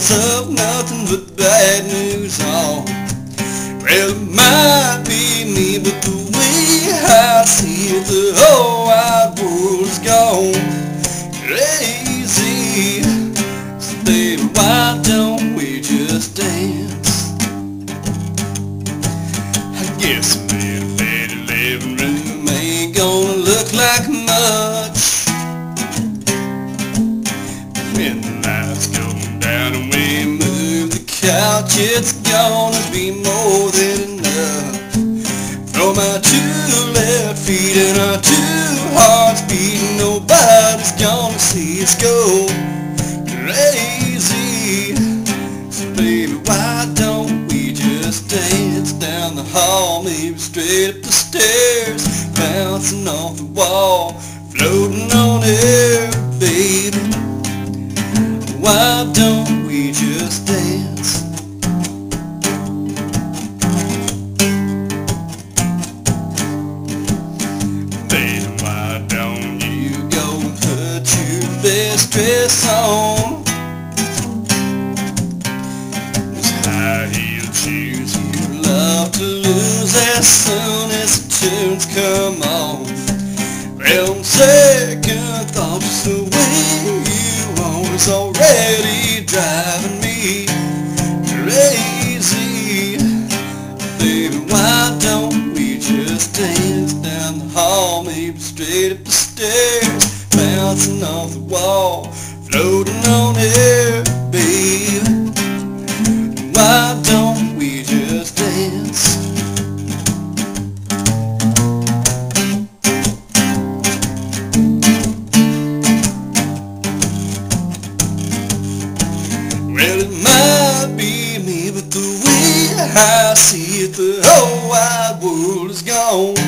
tells of nothing but bad news on. Well, it might be me, but the way I see it, the whole wide world's gone crazy. So baby, why don't we just dance? I guess a little better living room ain't gonna look like much when the lights go down and we move the couch. It's gonna be more than enough for my two left feet and our two hearts beating. Nobody's gonna see us go crazy. So baby, why don't we just dance down the hall, maybe straight up the stairs, bouncing off the wall, floating on air, baby. Why don't we just dance? Baby, why don't you go and put your best dress on? Those high-heeled shoes you love to lose as soon as the tunes come on. Well, on second thought, just the way you want is already driving me crazy. Baby, why don't we just dance down the hall, maybe straight up the stairs, bouncing off the wall, floating on air, baby. Why don't we just dance? Well, it might be me, but the way I see it, the whole wide world is gone